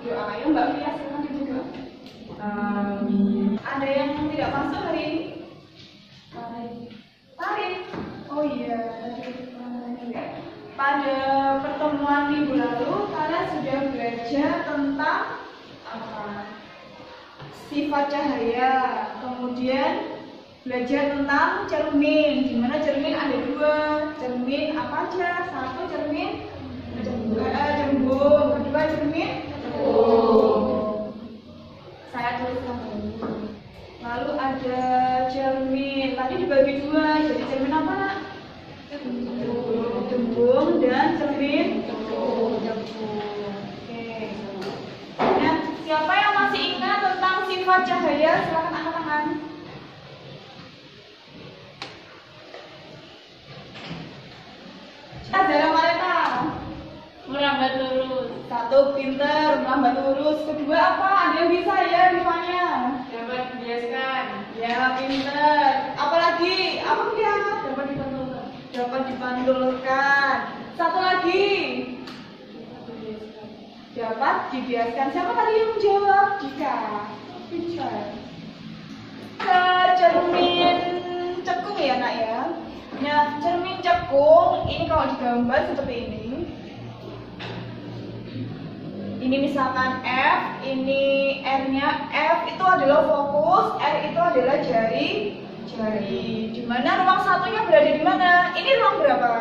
berdoa. Ayo Mbak Fia, silakan dibuka. Ada yang tidak masuk hari ini? Tarik. Oh iya, pada pertemuan minggu lalu kalian sudah belajar tentang apa? Sifat cahaya. Kemudian belajar tentang cermin. Dimana cermin ada dua. Cermin apa aja? Satu cermin cembung. Kedua cermin cembung. Saya tuliskan dulu. Lalu ada cermin. Tadi dibagi dua. Jadi cermin apa? Cembung dan cermin cembung. Oke. Nah, siapa yang masih ingat tentang sifat cahaya? Silakan angkat tangan. Azara Maleta. Merambat lurus. Satu, pinter, merambat lurus. Kedua apa? Ada yang bisa ya rifanya? Dapat dibiaskan. Ya, pinter. Apalagi? Apa dia? Dapat dipantulkan. Dapat dipantulkan. Satu lagi. Dapat dibiaskan. Siapa tadi yang menjawab? Dika. Bisa. Cermin cekung ya nak ya. Nah, cermin cekung ini kalau digambar seperti ini. Ini misalkan F, ini R-nya. F itu adalah fokus, R itu adalah jari. Di mana ruang satunya berada di mana? Ini ruang berapa?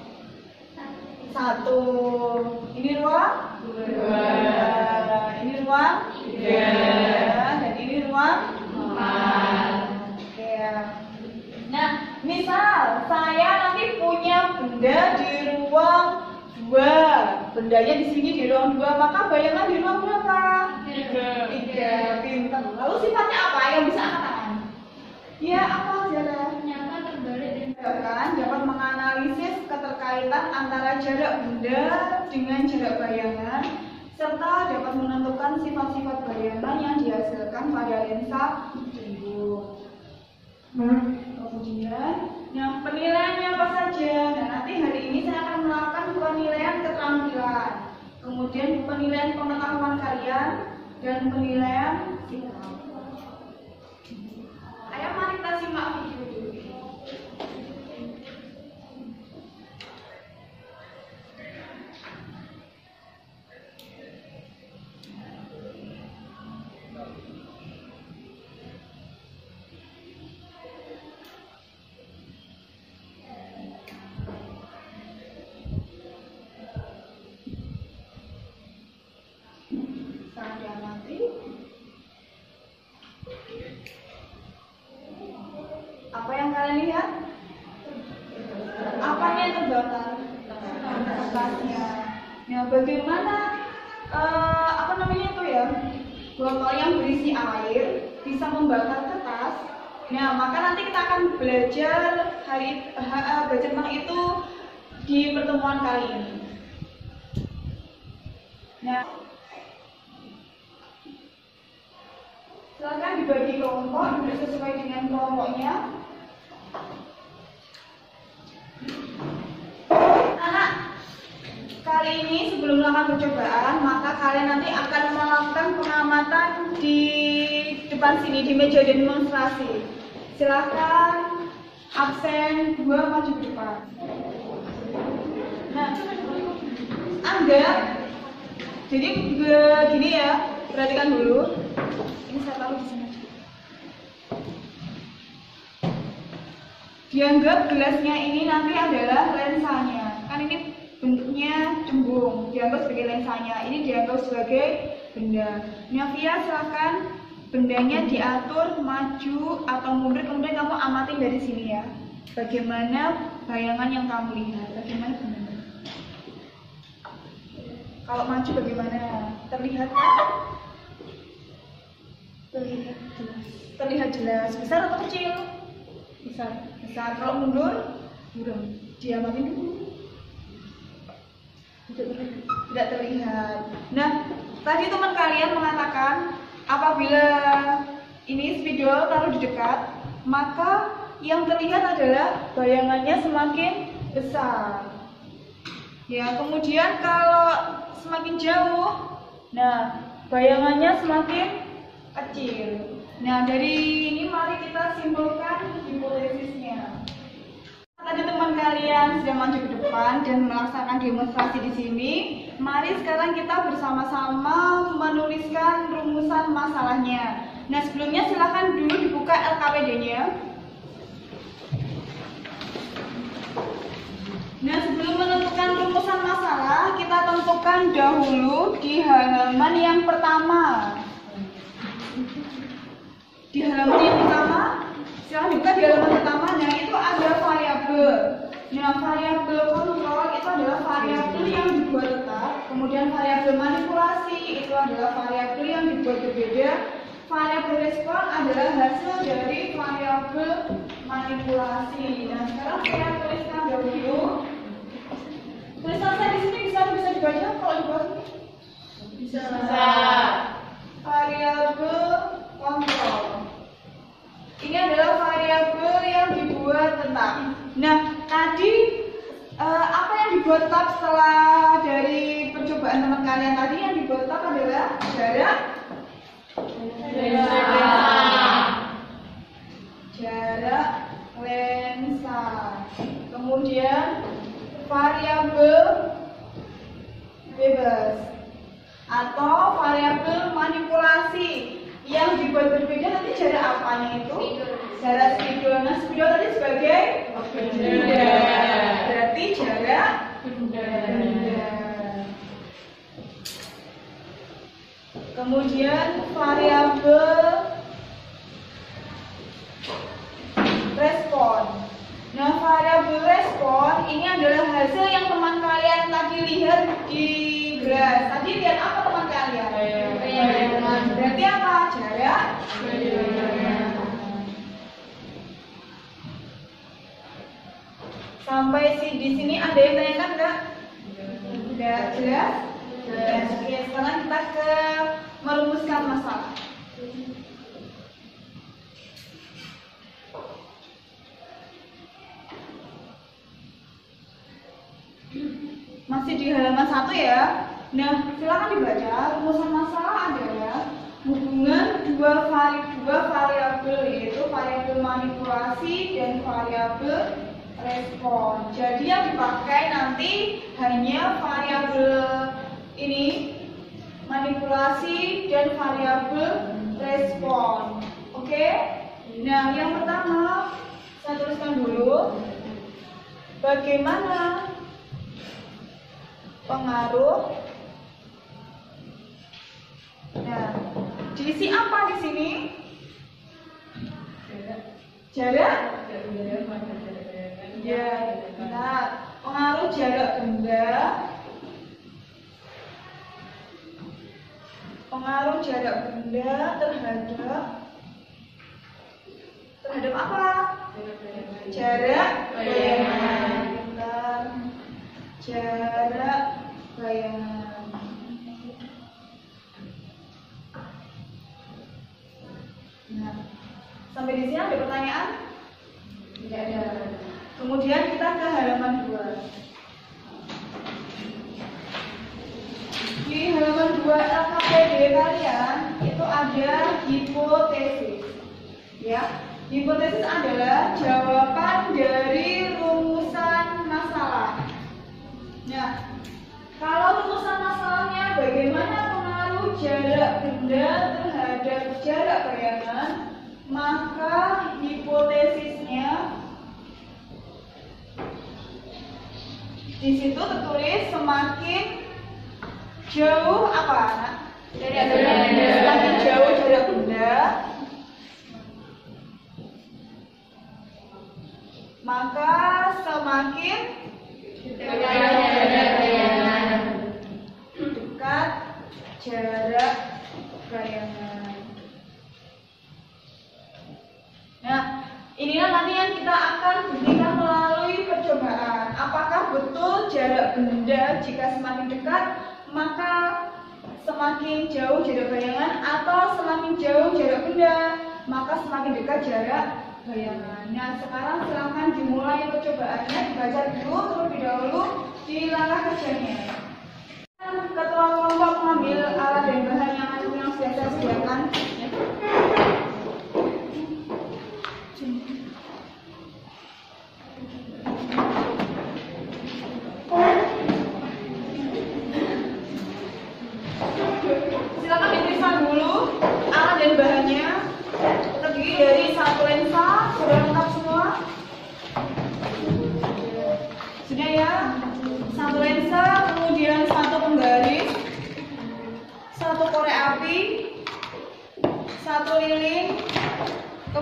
Satu. Ini ruang dua. Ini ruang tiga. Dan ini ruang empat. Oke. Nah, misal saya nanti punya benda di ruang 2. Bendanya di sini di ruang 2, maka bayangan di ruang berapa? 3. Pintar. Lalu sifatnya apa yang bisa angkat tangan? Ya, apa Zara? Nyata terbalik Kan dapat menganalisis keterkaitan antara jarak benda dengan jarak bayangan serta dapat menentukan sifat-sifat bayangan yang dihasilkan pada lensa cembung. Kemudian, yang penilaiannya apa saja? Nah, nanti hari ini saya akan melakukan penilaian keterampilan, kemudian penilaian pengetahuan kalian, dan penilaian sikap. Ayo mari kita simak video dulu. Apa yang kalian lihat? Apanya yang terbakar? Kertasnya. Nah, bagaimana apa namanya itu ya? Botol yang berisi air bisa membakar kertas. Nah, maka nanti kita akan belajar belajar tentang itu di pertemuan kali ini. Nah, silakan dibagi kelompok sesuai dengan kelompoknya. Anak, kali ini sebelum melakukan percobaan, maka kalian nanti akan melakukan pengamatan di depan sini di meja demonstrasi. Silakan absen 2 maju ke depan. Nah, anggap jadi begini ya, perhatikan dulu. Ini saya taruh di sini. Dianggap gelasnya ini nanti adalah lensanya. Kan ini bentuknya cembung, dianggap sebagai lensanya. Ini dianggap sebagai benda. Navia, silakan bendanya diatur maju atau mundur. Kemudian kamu amatin dari sini ya. Bagaimana bayangan yang kamu lihat? Bagaimana bendanya? Kalau maju bagaimana? Terlihat kan? Terlihat jelas. Besar atau kecil? Besar. Kalau mundur, burung. Diamatin dulu. Tidak terlihat. Nah, tadi teman kalian mengatakan apabila ini spidol taruh di dekat, maka yang terlihat adalah bayangannya semakin besar. Ya, kemudian kalau semakin jauh, nah bayangannya semakin kecil. Nah, dari ini mari kita simpulkan hipotesisnya. Tadi teman kalian sudah maju ke depan dan melaksanakan demonstrasi di sini. Mari sekarang kita bersama-sama menuliskan rumusan masalahnya. Nah, sebelumnya silakan dulu dibuka LKPD-nya. Nah, sebelum menentukan rumusan masalah, kita tentukan dahulu di halaman yang pertama. Di halaman yang pertama, silahkan dibuka di halaman pertama. Nah, itu ada variabel. Nah, variabel kontrol itu adalah variabel yang dibuat tetap. Kemudian variabel manipulasi itu adalah variabel yang dibuat berbeda. Variabel respon adalah hasil dari variabel manipulasi. Nah, sekarang saya tuliskan dahulu. Tulisan saya di sini bisa dibaca kalau di bawah sini? Bisa. Variabel kontrol. Ini adalah variabel yang dibuat tetap. Nah, tadi apa yang dibuat tetap setelah dari percobaan teman kalian tadi? Yang dibuat tetap adalah jarak lensa. Kemudian variabel bebas atau variabel manipulasi yang dibuat berbeda nanti jarak apanya itu? Jarak spidol. Nah, spidol tadi sebagai benda. Berarti jarak benda. Kemudian variabel respon. Nah, variabel respon ini adalah hasil yang teman kalian tadi lihat di graf. Tadi lihat apa teman kalian? Bayangan. Berarti apa? Jarak bayangan. Sampai di sini ada yang tanyakan enggak? Enggak jelas? Jelas. Oke, sekarang kita ke merumuskan masalah. Masih di halaman 1 ya. Nah, silakan dibaca. Rumusan masalah adalah hubungan dua variabel, yaitu variabel manipulasi dan variabel respon. Jadi yang dipakai nanti hanya variabel ini manipulasi dan variabel respon. Oke? Nah, yang pertama saya tuliskan dulu bagaimana pengaruh. Nah, diisi apa di sini? Jarak? Ya, benar. Pengaruh jarak benda. Pengaruh jarak benda terhadap apa? Jarak bayangan. Bentar. Jarak bayangan. Nah, sampai di sini ada pertanyaan? Tidak ada. Kemudian kita ke halaman 2. Di halaman 2 LKPD kalian itu ada hipotesis. Ya, hipotesis adalah jawaban dari rumusan masalah. Nah, kalau rumusan masalahnya bagaimana pengaruh jarak benda terhadap jarak bayangan, maka hipotesisnya di situ tertulis semakin jauh apa? Semakin jauh jarak benda, maka semakin dekat jarak bayangan. Nah, inilah nanti yang kita akan buktikan melalui percobaan. Apakah betul jarak benda jika semakin dekat maka semakin jauh jarak bayangan, atau semakin jauh jarak benda maka semakin dekat jarak bayangan. Nah, sekarang silakan dimulai percobaannya, dibaca dulu terlebih dahulu di langkah kerjanya. Ketua kelompok mengambil alat dan bahan yang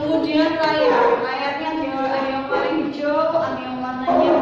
kemudian layarnya ada yang paling hijau, ada yang warnanya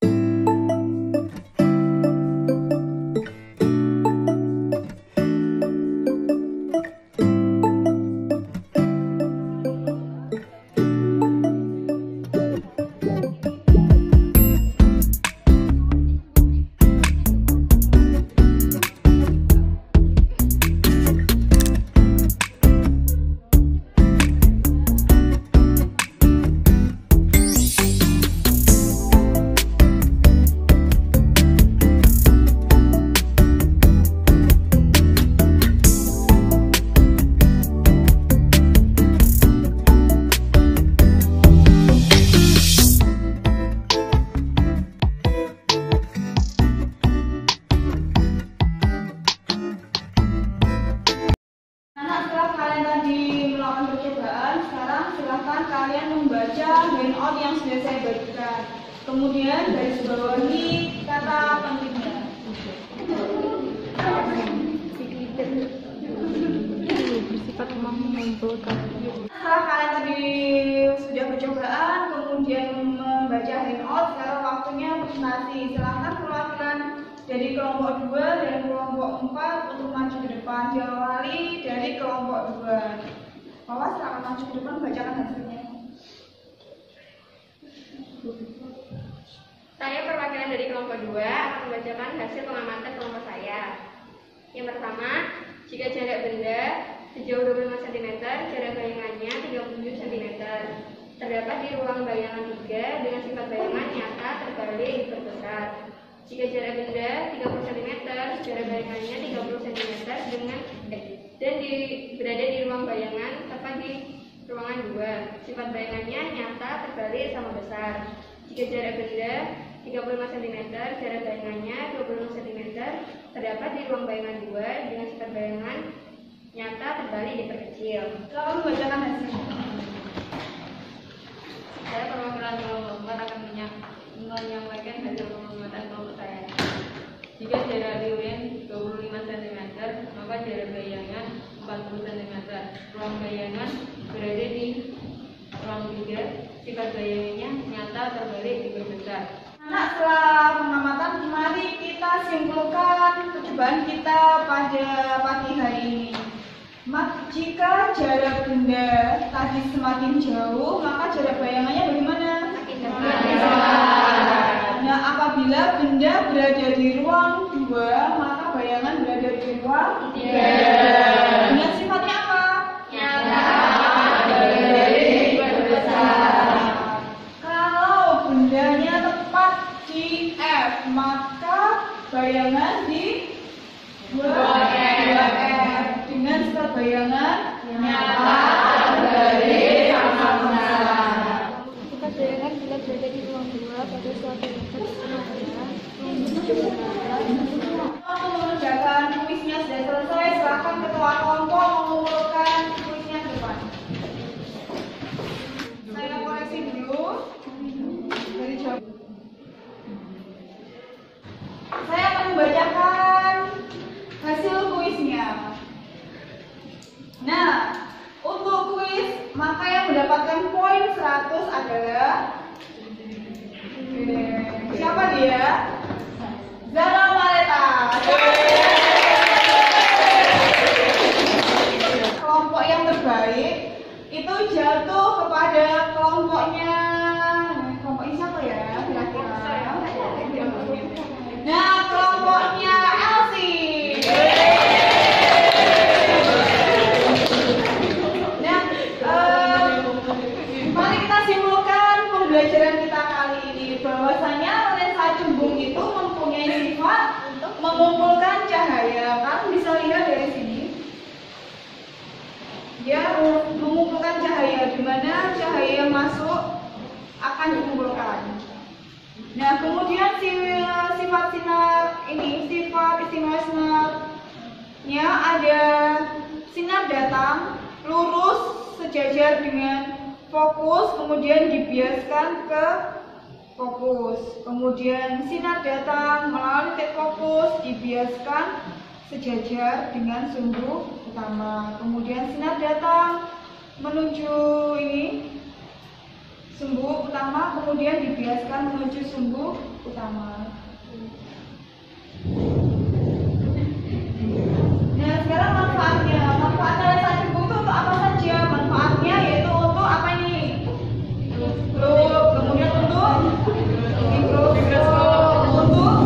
kalian membaca handout yang sudah saya bagikan. Kemudian garis bawahi kata pentingnya. Bersifat mengumpulkan. Setelah kalian tadi sudah percobaan, kemudian membaca handout, sekarang waktunya presentasi. Silahkan perwakilan dari kelompok 2 dan kelompok 4 untuk maju ke depan. Diawali dari kelompok 2. Bapak silakan maju ke depan, bacakan hasilnya. Saya perwakilan dari kelompok 2 akan membacakan hasil pengamatan kelompok saya. Yang pertama, jika jarak benda sejauh 25 cm, jarak bayangannya 37 cm. Terdapat di ruang bayangan 3 dengan sifat bayangan nyata terbalik diperbesar. Jika jarak benda 30 cm, jarak bayangannya 30 cm berada di ruang bayangan tepat di ruangan 2. Sifat bayangannya nyata terbalik sama besar. Jika jarak benda 35 cm, jarak bayangannya 25 cm, terdapat di ruang bayangan 2 dengan sifat bayangan nyata terbalik diperkecil. Selamat membacakan hasilnya. Saya perwakilan kelompok 4 akan menyampaikan hasil pengamatan kelompok saya. Jika jarak riwin 25 cm, maka jarak bayangan 40 cm. Ruang bayangan berada di ruang 3, sifat bayangannya nyata terbalik diperbesar. Anak, setelah pengamatan, mari kita simpulkan percobaan kita pada pagi hari ini. Jika jarak benda tadi semakin jauh, maka jarak bayangannya bagaimana? Semakin jauh. Nah, apabila benda berada di ruang 2, maka bayangan berada di ruang 3. Dengan sifatnya apa? Nyata. Kalau bendanya tepat di F, maka bayangan di 2F dengan sifat bayangan nyata terbalik sama besar. Sifat bayangan bila berada di ruang 2 pada suatu tempat sengaja Untuk mengerjakan kuisnya sudah selesai, silakan ketua kelompok mengumpulkan kuisnya ke depan. Saya koreksi dulu dari jawab. Saya akan membacakan hasil kuisnya. Nah, untuk kuis maka yang mendapatkan poin 100 adalah siapa dia? Zara Mareta. Kelompok yang terbaik itu jatuh kepada kelompoknya siapa ya? Kira-kira. Nah, kelompoknya Elsie. Nah, mari kita simpulkan pembelajaran kita kali ini bahwasanya lensa cembung itu mempunyai sifat mengumpulkan cahaya. Kamu bisa lihat dari sini, dia mengumpulkan cahaya, di mana cahaya yang masuk akan dikumpulkan. Nah, kemudian sifat sinar ini, sifat istimewa sinarnya ada sinar datang lurus sejajar dengan fokus, kemudian dibiaskan ke fokus. Kemudian sinar datang melalui titik fokus, dibiaskan sejajar dengan sumbu utama. Kemudian sinar datang menuju ini sumbu utama, kemudian dibiaskan menuju sumbu utama. Nah, sekarang manfaatnya lensa cembung itu untuk apa saja? Manfaatnya yaitu untuk apa ini? Mikroskop, kemudian untuk mikroskop, untuk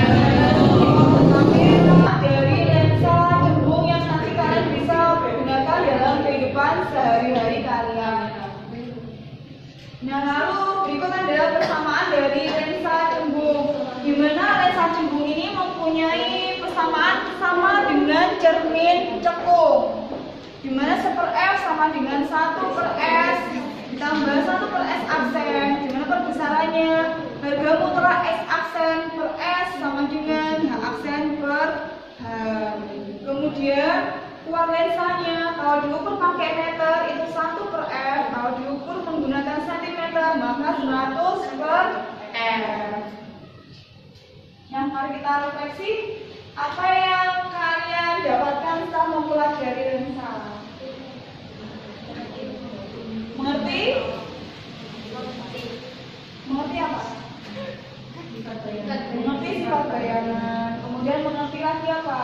kamera dari lensa cembung yang nanti kalian bisa gunakan dalam kehidupan sehari-hari kalian. Nah, lalu berikut adalah persamaan dari lensa cembung. Di mana lensa cembung ini mempunyai persamaan sama dengan cermin cekung. Di mana 1/F sama dengan 1/S ditambah 1/S aksen. Di mana perbesarannya harga mutlak X aksen per S sama dengan H aksen per H. Kemudian ukuran lensanya kalau diukur pakai meter itu 1/F, kalau diukur menggunakan sentimeter maka 100/F. Yang mari kita refleksi apa yang kalian dapatkan setelah mempelajari lensa. Mengerti? Mengerti apa? Mengerti sifat bayangan. Kemudian mengerti lagi apa?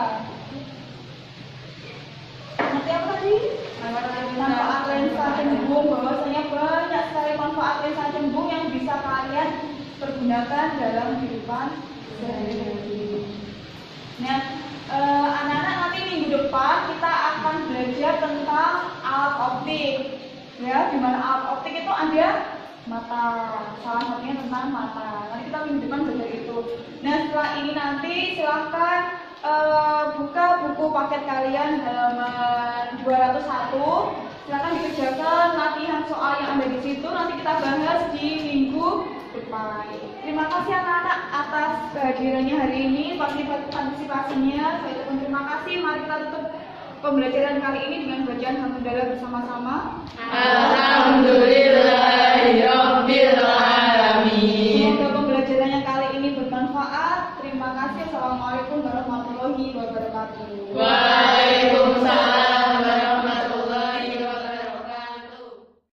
Mengerti apa tadi? Manfaat lensa cembung, bahwasanya banyak sekali manfaat lensa cembung yang bisa kalian pergunakan dalam kehidupan sehari-hari. Nah, anak-anak nanti minggu depan kita akan belajar tentang alat optik. Ya, di mana alat optik itu ada mata, salah satunya tentang mata. Nanti kita minggu depan belajar itu. Nah, setelah ini nanti silahkan buka buku paket kalian halaman 201. Silahkan dikerjakan latihan soal yang ada di situ. Nanti kita bahas di minggu depan. Terima kasih anak-anak atas kehadirannya hari ini, partisipasinya. Saya ucapkan terima kasih. Mari kita tutup pembelajaran kali ini dengan bacaan hamdalah bersama-sama. Alhamdulillahirabbil alamin. Semoga pembelajarannya kali ini bermanfaat. Terima kasih. Assalamualaikum warahmatullahi wabarakatuh. Waalaikumsalam.